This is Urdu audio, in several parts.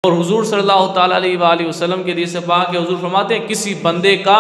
اور حضور صلی اللہ تعالیٰ علیہ وآلہ وسلم کے حدیث پاک کہ حضور فرماتے ہیں کسی بندے کا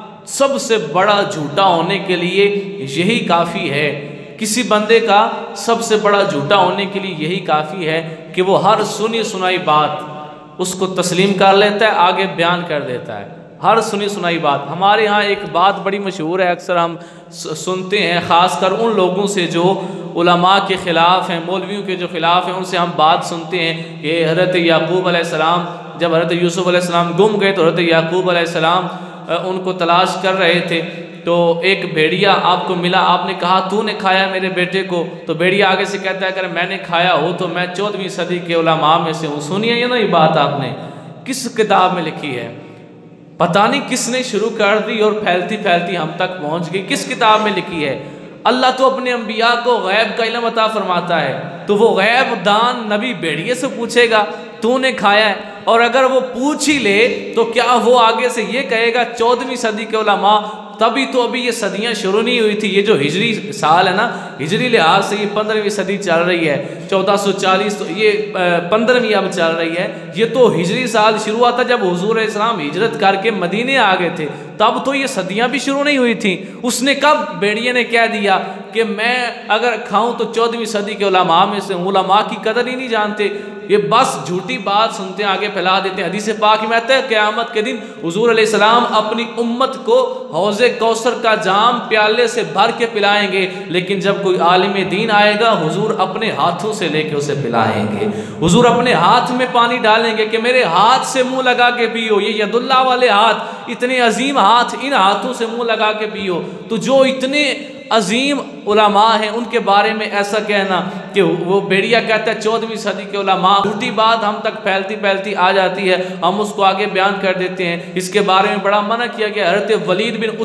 سب سے بڑا جھوٹا ہونے کے لیے یہی کافی ہے، کسی بندے کا سب سے بڑا جھوٹا ہونے کے لیے یہی کافی ہے کہ وہ ہر سنی سنائی بات اس کو تسلیم کر لیتا ہے، آگے بیان کر دیتا ہے، ہر سنی سنائی بات۔ ہمارے ہاں ایک بات بڑی مشہور ہے، اکثر ہم سنتے ہیں، خاص کر ان لوگوں سے جو علماء کے خلاف ہیں، مولویوں کے جو خلاف ہیں، ان سے ہم بات سنتے ہیں کہ حضرت یعقوب علیہ السلام جب حضرت یوسف علیہ السلام گم گئے تو حضرت یعقوب علیہ السلام ان کو تلاش کر رہے تھے، تو ایک بھیڑیا آپ کو ملا، آپ نے کہا تو نے کھایا میرے بیٹے کو؟ تو بھیڑیا آگے سے کہتا ہے کہ میں نے کھایا ہو تو میں 14ویں صدی کے علماء میں سے ہوں۔ سنیے یہ نا یہ بات آپ نے کس کتاب میں لکھی ہے، پتہ نہیں کس نے شروع کر دی اور پھیلتی پھیلتی ہم تک پہنچ گئی، کس کتاب میں لکھی ہے؟ اللہ تو اپنے انبیاء کو غیب کا علم عطا فرماتا ہے، تو وہ غیب دان نبی بھیڑیے سے پوچھے گا تو نے کھایا ہے؟ اور اگر وہ پوچھ ہی لے تو کیا وہ آگے سے یہ کہے گا 14ویں صدی کے علماء؟ تبھی تو ابھی یہ صدیاں شروع نہیں ہوئی تھی، یہ جو ہجری سال ہے نا، ہجری لحاظ سے یہ 15ویں صدی چل رہی ہے، 1440 تو یہ 15ویں اب چل رہی ہے، یہ تو ہجری سال شروع ہوا تھا جب حضور علیہ السلام ہجرت کر کے مدینے آ گئے تھے، تب تو یہ صدیاں بھی شروع نہیں ہوئی تھیں۔ اس نے کب بھیڑیے نے کہہ دیا کہ میں اگر کھاؤں تو 14ویں صدی کے علماء میں سے، علماء کی قدر ہی نہیں جانتے، یہ بس جھوٹی بات سنتے ہیں آگے پھیلا دیتے ہیں۔ حدیث پاک میں آتا ہے قیامت کے دن حضور علیہ السلام اپنی امت کو حوض کوثر کا جام پیالے سے بھر کے پلائیں گے، لیکن جب کوئی عالم دین آئے گا حضور اپنے ہاتھوں سے لے کے اسے پلائیں گے، حضور اپنے ہاتھ میں پانی ڈالیں گے کہ میرے ہاتھ سے منہ لگا کے پیو، یہ ید اللہ والے ہاتھ، اتنے عظیم ہاتھ، ان ہاتھوں سے منہ لگا کے پیو۔ تو جو اتنے عظیم علماء ہیں ان کے بارے میں ایسا کہنا کہ وہ بھیڑیا کہتا ہے 14ویں صدی کے علماء، جھوٹی بات ہم تک پھیلتی پھیلتی آ جاتی ہے، ہم اس کو آگے بیان کر دیتے ہیں۔ اس کے بارے میں بڑا منع کیا گیا۔ حضرت ولید بن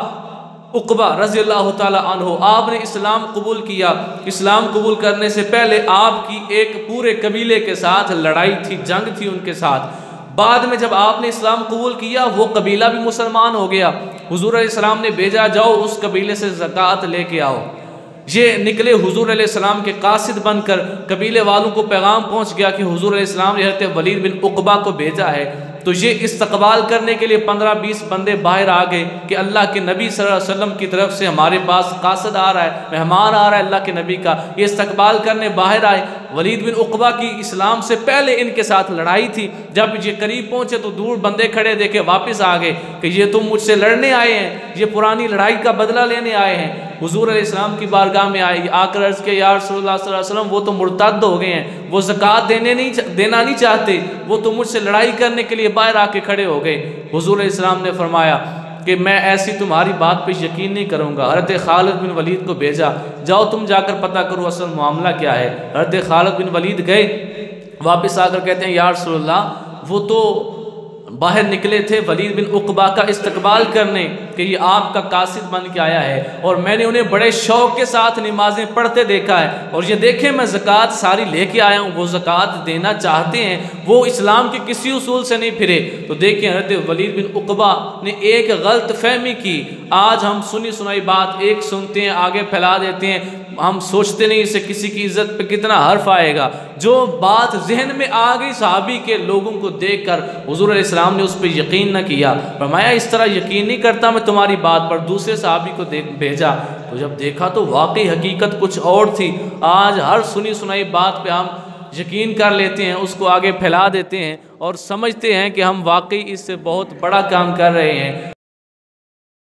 عقبہ رضی اللہ تعالی عنہ، آپ نے اسلام قبول کیا، اسلام قبول کرنے سے پہلے آپ کی ایک پورے قبیلے کے ساتھ لڑائی تھی، جنگ تھی ان کے ساتھ۔ بعد میں جب آپ نے اسلام قبول کیا وہ قبیلہ بھی مسلمان ہو گیا، حضور علیہ السلام نے بھیجا جاؤ اس قبیلے سے زکوٰۃ لے کے آؤ۔ یہ نکلے حضور علیہ السلام کے قاصد بن کر، قبیلے والوں کو پیغام پہنچ گیا کہ حضور علیہ السلام نے حضرت ولید بن عقبہ کو بھیجا ہے، تو یہ استقبال کرنے کے لیے 15-20 بندے باہر آ گئے کہ اللہ کے نبی صلی اللہ علیہ وسلم کی طرف سے ہمارے پاس قاصد آ رہا ہے، مہمان آ رہا ہے اللہ کے نبی کا، یہ استقبال کرنے باہر آئے۔ ولید بن عقبہ کی اسلام سے پہلے ان کے ساتھ لڑائی تھی، جب یہ قریب پہنچے تو دور بندے کھڑے دیکھے واپس آ گئے کہ یہ تم مجھ سے لڑنے آئے ہیں، یہ پرانی لڑائی کا بدلہ لینے آئے ہیں۔ حضور علیہ السلام کی بارگاہ میں آئے، آ کر عرض کہ یا رسول اللہ صلی اللہ علیہ وسلم وہ تو مرتد ہو گئے ہیں، وہ زکوٰۃ دینا نہیں چاہتے، وہ تو مجھ سے لڑائی کرنے کے لیے باہر آ کے کھڑے ہو گئے۔ حضور علیہ السلام نے فرمایا کہ میں ایسی تمہاری بات پہ یقین نہیں کروں گا۔ حضرت خالد بن ولید کو بھیجا، جاؤ تم جا کر پتہ کرو اصل معاملہ کیا ہے۔ حضرت خالد بن ولید گئے، واپس آ کر کہتے ہیں یا رسول اللہ وہ تو باہر نکلے تھے ولید بن عقبہ کا استقبال کرنے کہ یہ آپ کا قاصد بن کے آیا ہے، اور میں نے انہیں بڑے شوق کے ساتھ نمازیں پڑھتے دیکھا ہے، اور یہ دیکھیں میں زکوٰۃ ساری لے کے آیا ہوں، وہ زکوٰۃ دینا چاہتے ہیں، وہ اسلام کے کسی اصول سے نہیں پھرے۔ تو دیکھیں حضرت ولید بن عقبہ نے ایک غلط فہمی کی۔ آج ہم سنی سنائی بات ایک سنتے ہیں آگے پھیلا دیتے ہیں، ہم سوچتے نہیں اسے کسی کی عزت پہ کتنا حرف آئے گا۔ جو بات ذہن میں آ گئی صحابی کے لوگوں کو دیکھ کر حضور علیہ السلام نے اس پہ یقین نہ کیا، فرمایا اس طرح یقین نہیں کرتا میں تمہاری بات پر۔ دوسرے صحابی کو بھیجا تو جب دیکھا تو واقعی حقیقت کچھ اور تھی۔ آج ہر سنی سنائی بات پہ ہم یقین کر لیتے ہیں، اس کو آگے پھیلا دیتے ہیں اور سمجھتے ہیں کہ ہم واقعی اس سے بہت بڑا کام کر رہے ہیں۔